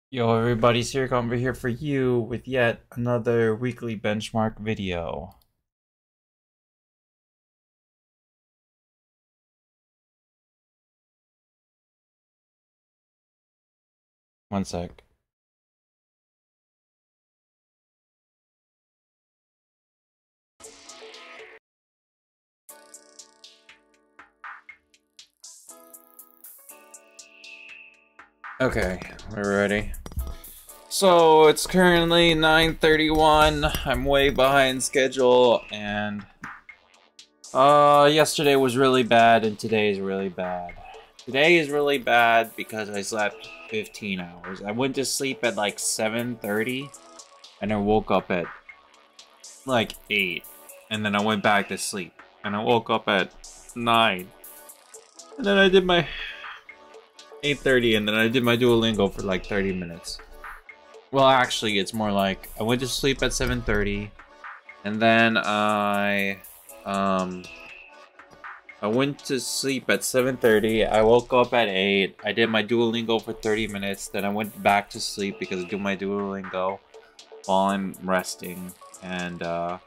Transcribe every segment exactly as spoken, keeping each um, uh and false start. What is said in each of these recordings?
Yo everybody, Siric over here for you with yet another weekly benchmark video. One sec. Okay, we're ready. So it's currently nine thirty-one. I'm way behind schedule, and uh yesterday was really bad and today is really bad. Today is really bad because I slept fifteen hours. I went to sleep at like seven thirty and I woke up at like eight, and then I went back to sleep and I woke up at nine, and then I did my eight thirty, and then I did my Duolingo for like thirty minutes. Well, actually, it's more like I went to sleep at seven thirty, and then I, um, I went to sleep at seven thirty, I woke up at eight, I did my Duolingo for thirty minutes, then I went back to sleep because I do my Duolingo while I'm resting, and, uh,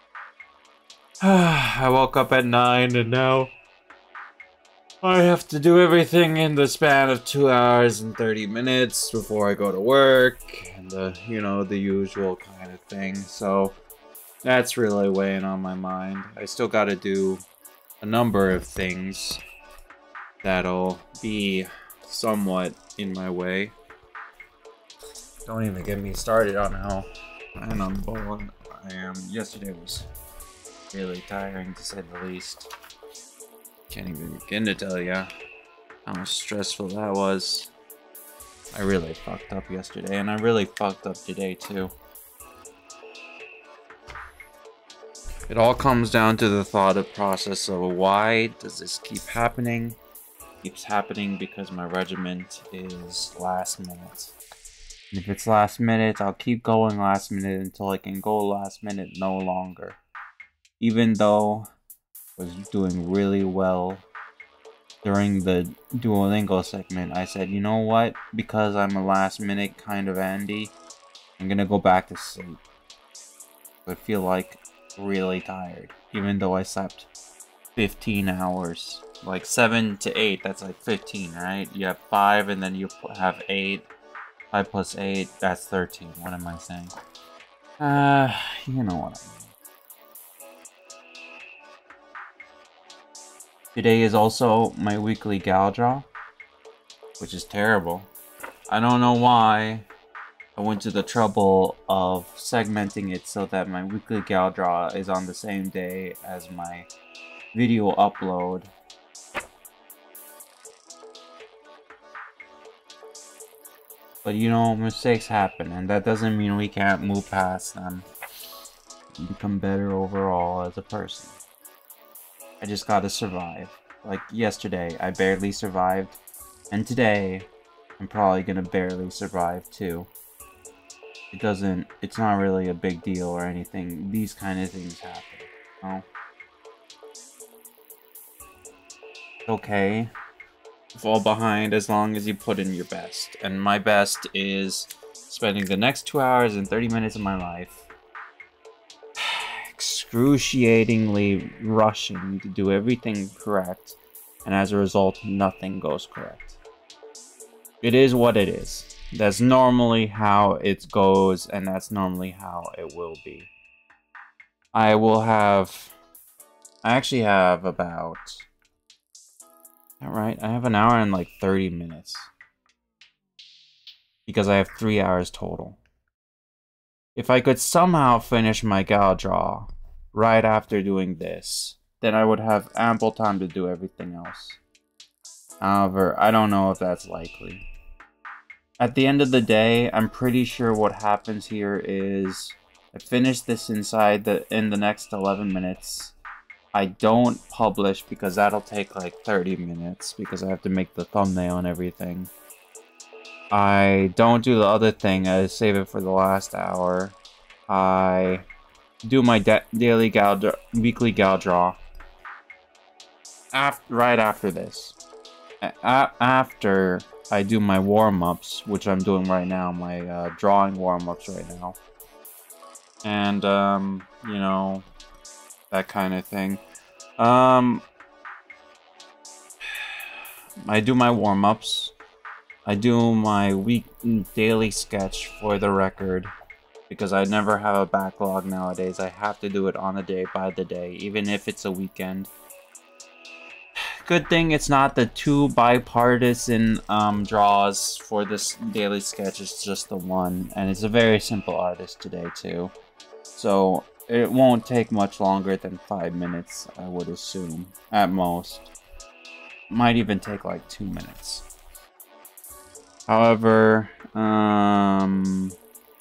I woke up at nine, and now I have to do everything in the span of two hours and thirty minutes before I go to work, and the, you know, the usual kind of thing. So that's really weighing on my mind. I still gotta do a number of things that'll be somewhat in my way. Don't even get me started on how and I'm bowling I am. Yesterday was really tiring, to say the least. Can't even begin to tell you how stressful that was. I really fucked up yesterday, and I really fucked up today too. It all comes down to the thought of process of why does this keep happening? It keeps happening because my regiment is last minute. And if it's last minute, I'll keep going last minute until I can go last minute no longer. Even though I was doing really well during the Duolingo segment, I said, you know what? Because I'm a last minute kind of Andy, I'm gonna go back to sleep. I feel like really tired, even though I slept fifteen hours. Like seven to eight, that's like fifteen, right? You have five and then you have eight. five plus eight, that's thirteen. What am I saying? Uh, you know what I mean. Today is also my weekly gal draw, which is terrible. I don't know why I went to the trouble of segmenting it so that my weekly gal draw is on the same day as my video upload. But you know, mistakes happen, and that doesn't mean we can't move past them and become better overall as a person. I just gotta survive. Like yesterday, I barely survived, and today, I'm probably gonna barely survive too. It doesn't, it's not really a big deal or anything. These kind of things happen, you know? It's okay to fall behind as long as you put in your best. And my best is spending the next two hours and thirty minutes of my life excruciatingly rushing to do everything correct, and as a result, nothing goes correct. It is what it is. That's normally how it goes, and that's normally how it will be. I will have... I actually have about... Alright, I have an hour and like thirty minutes. Because I have three hours total. If I could somehow finish my gal draw right after doing this, then I would have ample time to do everything else. However, I don't know if that's likely. At the end of the day, I'm pretty sure what happens here is I finish this inside the in the next eleven minutes. I don't publish because that'll take like thirty minutes because I have to make the thumbnail and everything. I don't do the other thing, I save it for the last hour. I do my daily gal draw, weekly gal draw after, right after this. A after I do my warm-ups, which I'm doing right now, my uh, drawing warm-ups right now. And, um, you know, that kind of thing. Um, I do my warm-ups. I do my week daily sketch for the record, because I never have a backlog nowadays. I have to do it on a day by the day, even if it's a weekend. Good thing it's not the two bipartisan um, draws for this daily sketch. It's just the one, and it's a very simple artist today too. So it won't take much longer than five minutes, I would assume, at most. Might even take like two minutes. However, um,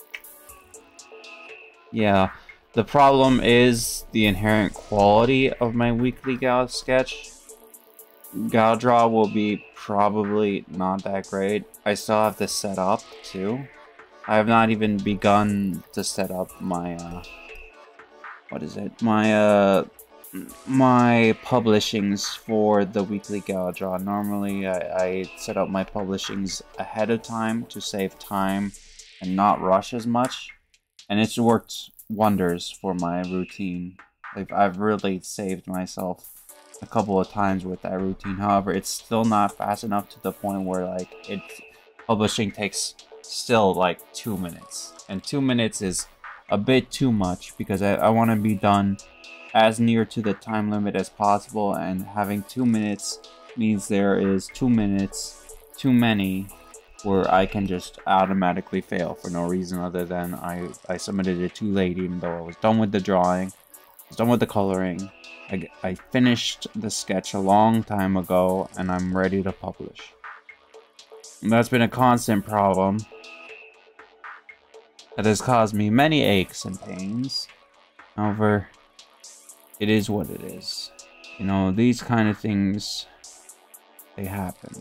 yeah, the problem is the inherent quality of my weekly Gal sketch. Gal draw will be probably not that great. I still have to set up too. I have not even begun to set up my uh what is it? My uh my publishings for the weekly Gal draw. Normally I, I set up my publishings ahead of time to save time and not rush as much. And it's worked wonders for my routine. Like, I've really saved myself a couple of times with that routine. However, it's still not fast enough to the point where like it publishing takes still like two minutes, and two minutes is a bit too much because I, I want to be done as near to the time limit as possible, and having two minutes means there is two minutes too many where I can just automatically fail for no reason other than I, I submitted it too late, even though I was done with the drawing, I was done with the coloring. I, I finished the sketch a long time ago, and I'm ready to publish. And that's been a constant problem that has caused me many aches and pains. However, it is what it is. You know, these kind of things, they happen.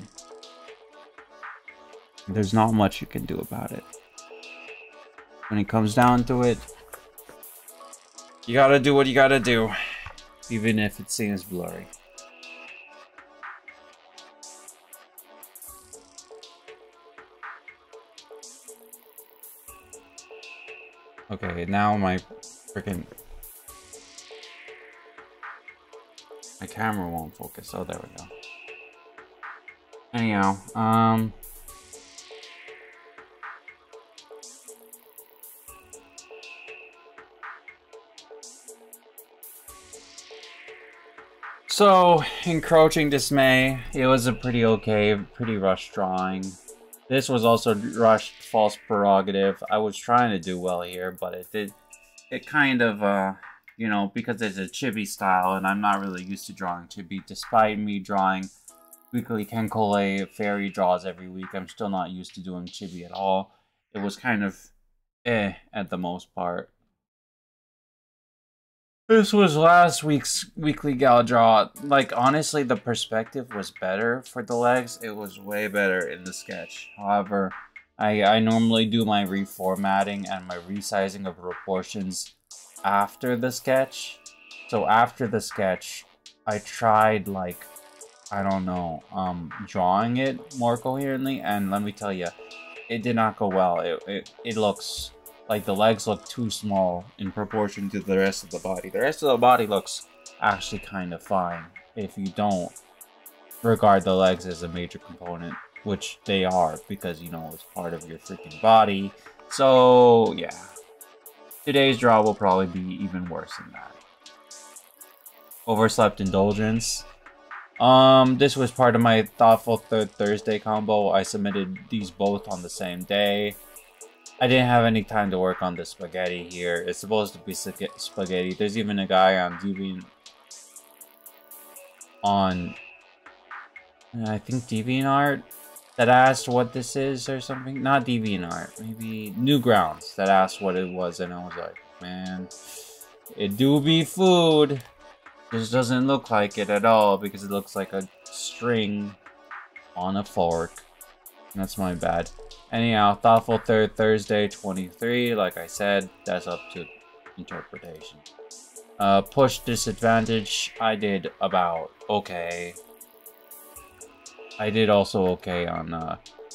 There's not much you can do about it. When it comes down to it, you gotta do what you gotta do. Even if it seems blurry. Okay, now my freaking my camera won't focus. Oh, there we go. Anyhow, um So, Encroaching Dismay, it was a pretty okay, pretty rushed drawing. This was also rushed False Prerogative. I was trying to do well here, but it did, it kind of, uh, you know, because it's a chibi style, and I'm not really used to drawing chibi, despite me drawing weekly Ken Kole fairy draws every week, I'm still not used to doing chibi at all. It was kind of eh, at the most part. This was last week's weekly Gal draw. Like, honestly, the perspective was better for the legs. It was way better in the sketch. However, I, I normally do my reformatting and my resizing of proportions after the sketch. So after the sketch, I tried, like, I don't know, um, drawing it more coherently. And let me tell you, it did not go well. It, it, it looks... like, the legs look too small in proportion to the rest of the body. The rest of the body looks actually kind of fine if you don't regard the legs as a major component, which they are because, you know, it's part of your freaking body. So, yeah. Today's draw will probably be even worse than that. Overslept Indulgence. Um, this was part of my Thoughtful Third Thursday combo. I submitted these both on the same day. I didn't have any time to work on the spaghetti here. It's supposed to be spaghetti. There's even a guy on Deviant... On... I think DeviantArt that asked what this is or something. Not DeviantArt. Maybe Newgrounds that asked what it was. And I was like, man, it do be food. This doesn't look like it at all because it looks like a string on a fork. That's my bad. Anyhow, Thoughtful Third Thursday twenty-three, like I said, that's up to interpretation. Uh, Push Disadvantage, I did about okay. I did also okay on uh,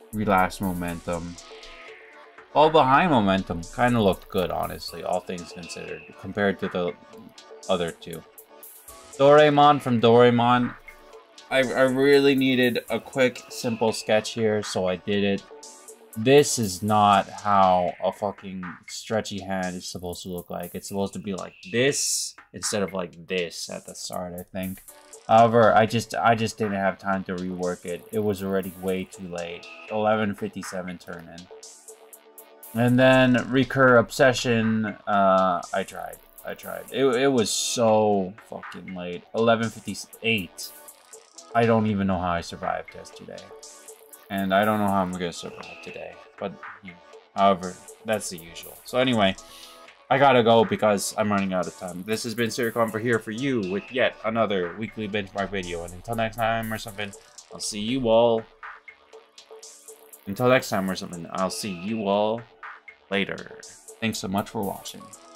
Relapse momentum. All behind momentum kind of looked good, honestly, all things considered, compared to the other two. Doraemon from Doraemon. I, I really needed a quick, simple sketch here, so I did it. This is not how a fucking stretchy hand is supposed to look like. It's supposed to be like this instead of like this at the start, I think. However, I just I just didn't have time to rework it. It was already way too late. eleven fifty-seven turn in. And then Recur Obsession, uh, I tried. I tried. It, it was so fucking late. eleven fifty-eight. I don't even know how I survived yesterday. And I don't know how I'm gonna survive today. But, you know, however, that's the usual. So anyway, I gotta go because I'm running out of time. This has been SirComper here for you with yet another weekly benchmark video. And until next time or something, I'll see you all. Until next time or something, I'll see you all later. Thanks so much for watching.